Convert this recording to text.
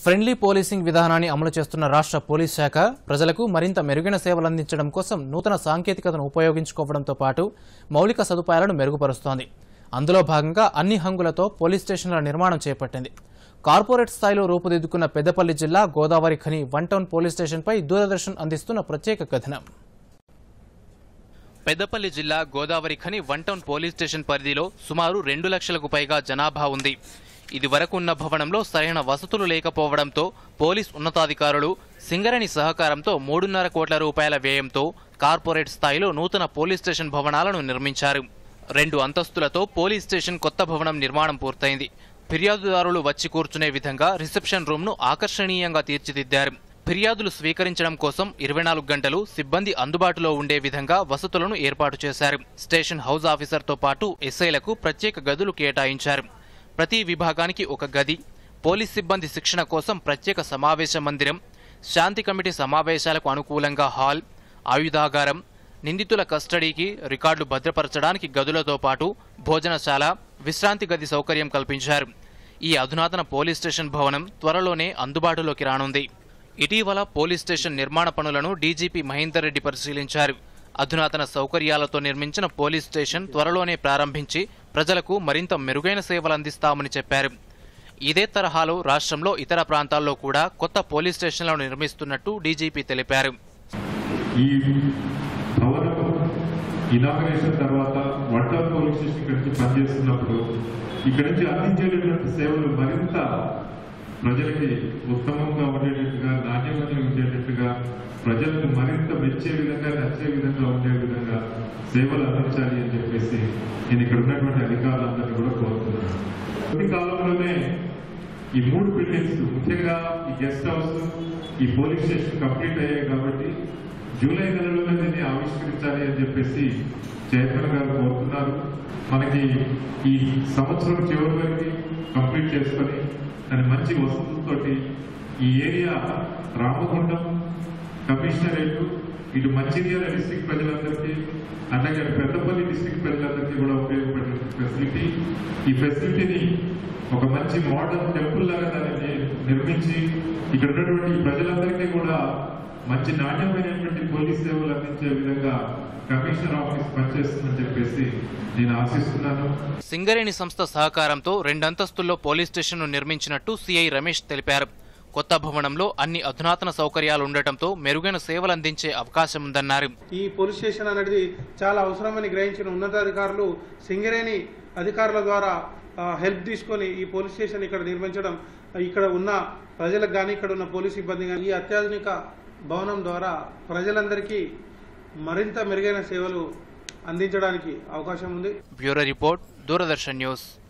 Friendly policing విధానాన్ని అమలు చేస్తున్న రాష్ట్ర పోలీస్ శాఖ ప్రజలకు మరింత మెరుగైన సేవలు అందించడం కోసం నూతన సాంకేతికతను ఉపయోగించుకోవడంతో పాటు మౌలిక సదుపాయాలను మెరుగుపరుస్తోంది. అందులో భాగంగా అన్ని హంగులతో పోలీస్ స్టేషన్ల నిర్మాణం చేపట్టింది. కార్పొరేట్ స్థాయిలో రూపుదిద్దుకున్న పెద్దపల్లి జిల్లా Godavarikhani one town police స్టేషన్పై దూరదర్శన్ అందిస్తున్న ప్రత్యేక కథనం. పెద్దపల్లి జిల్లా Godavarikhani one town police station పరిధిలో సుమారు 2 లక్షలకు పైగా జనాభా ఉంది. ఇదివరకు ఉన్న భవనంలో సరైన వసతులు లేకపోవడంతో పోలీస్ ఉన్నతాధికారులు సింగరేణి సహకారంతో 3.5 కోట్ల రూపాయల వ్యయంతో కార్పొరేట్ స్థాయిలో నూతన పోలీస్ స్టేషన్ భవనాలను నిర్మించారు. 2 అంతస్తులతో పోలీస్ స్టేషన్ కొత్త భవనం నిర్మాణం పూర్తయింది. ఫిర్యాదుదారులు వచ్చి కూర్చునే విధంగా రిసెప్షన్ రూమ్ను ఆకర్షణీయంగా తీర్చిదిద్దారు. ఫిర్యాదులు స్వీకరించడం కోసం 24 గంటలు సిబ్బంది అందుబాటులో ఉండే విధంగా వసతులను ఏర్పాటు చేశారు. స్టేషన్ హౌస్ ఆఫీసర్తో పాటు ఎస్ఐలకు ప్రత్యేక గదులు కేటాయించారు. ప్రతి విభాగానికి ఒక గది, పోలీస్ సిబ్బంది శిక్షణ కోసం ప్రత్యేక సమావేశ మందిరం, శాంతి కమిటీ సమావేశాలకు అనుకూలంగా హాల్, ఆయుధాగారం, నిందితుల కస్టడీకి రికార్డులు భద్రపరచడానికి గదులతో పాటు భోజనశాల, విశ్రాంతి గది సౌకర్యం కల్పించారు. ఈ అధునాతన పోలీస్ స్టేషన్ భవనం త్వరలోనే అందుబాటులోకి రానుంది. ఇటీవల పోలీస్ స్టేషన్ నిర్మాణ పనులను డీజీపీ మహేందర్ రెడ్డి పరిశీలించారు. అధునాతన సౌకర్యాలతో నిర్మించిన పోలీస్ స్టేషన్ త్వరలోనే ప్రారంభించి ప్రజలకు మరింత మెరుగైన సేవలు అందిస్తామని చెప్పారు. ఇదే తరహాలో రాష్ట్రంలో ఇతర ప్రాంతాల్లో కూడా కొత్త పోలీస్ స్టేషన్లను నిర్మిస్తున్నట్టు డీజీపీ తెలిపారు. ఈ భవనం ఇనాగరేషన్ తర్వాత వన్ టౌన్ పోలీస్ స్టేషన్ ఇక్కడి నుంచి పనిచేస్తున్నప్పుడు ఇక్కడి నుంచి అందించేటటువంటి సేవలు మరింత ప్రజలకి ఉత్తమంగా ఉండేటట్టుగా, నాణ్యమైన ఉండేటట్టుగా, ప్రజలకు మరింత మెచ్చే విధంగా, నచ్చే విధంగా ఉండే విధంగా సేవలు అందించాలి అని చెప్పేసి నేను ఇక్కడ ఉన్నటువంటి అధికారులందరినీ కూడా కోరుతున్నాను. కొద్ది కాలంలోనే ఈ 3 బిల్డింగ్స్, ముఖ్యంగా ఈ గెస్ట్ హౌస్, ఈ పోలీస్ స్టేషన్ కంప్లీట్ అయ్యాయి కాబట్టి జూలై నెలలోనే దీన్ని ఆవిష్కరించాలి అని చెప్పేసి చైర్మన్ గారు కోరుతున్నారు. మనకి ఈ సంవత్సరం చివరి వరకు కంప్లీట్ చేసుకొని దాని మంచి వసతులతోటి ఈ ఏరియా రామగుండం కమిషనరేట్, ఇటు మంచిర్యాల డిస్ట్రిక్ట్ ప్రజలందరికీ, అలాగే పెద్దపల్లి డిస్ట్రిక్ట్ ప్రజలందరికీ కూడా ఉపయోగపడే ఫెసిలిటీ, ఈ ఫెసిలిటీని ఒక మంచి మోడర్న్ టెంపుల్ లాగా దాన్ని నిర్మించి ఇక్కడ ఉన్నటువంటి ప్రజలందరికీ కూడా మంచి నాణ్యమైనటువంటి పోలీస్ సేవలు అందించే విధంగా కమిషనర్ ఆఫీస్ పనిచేస్తుందని చెప్పేసి నేను ఆశిస్తున్నాను. సింగరేణి సంస్థ సహకారంతో 2 అంతస్తుల్లో పోలీస్ స్టేషన్ను నిర్మించినట్టు సిఐ రమేష్ తెలిపారు. కొత్త భవనంలో అన్ని అధునాతన సౌకర్యాలు ఉండటంతో మెరుగైన సేవలు అందించే అవకాశం ఉందన్నారు. ఈ పోలీస్ స్టేషన్ అనేది చాలా అవసరమని గ్రహించిన ఉన్నతాధికారులు సింగరేణి అధికారుల ద్వారా హెల్ప్ తీసుకొని ఈ పోలీస్ స్టేషన్ ఇక్కడ నిర్మించడం, ఇక్కడ ఉన్న ప్రజలకు కానీ, ఇక్కడ ఉన్న పోలీస్ సిబ్బంది కానీ ఈ అత్యాధునిక భవనం ద్వారా ప్రజలందరికీ మరింత మెరుగైన సేవలు అందించడానికి అవకాశం ఉంది. Bureau report, Doordarshan news.